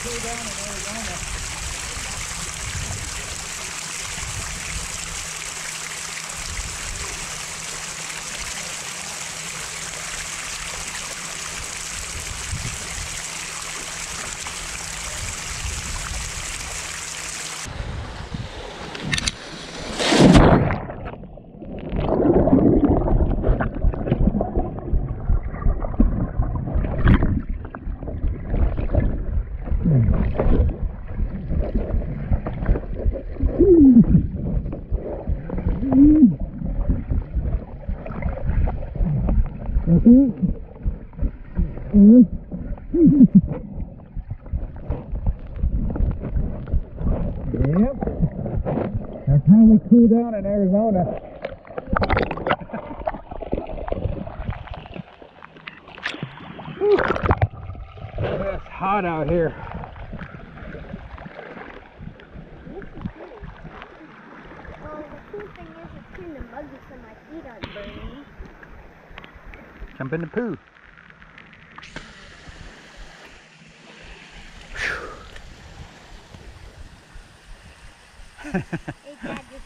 cool down in Arizona. Yep. That's how we cool down in Arizona. It's hot out here. Well, the cool thing is it's kind of muggy, so my feet aren't burning. Jump in the poo. Hey, Dad,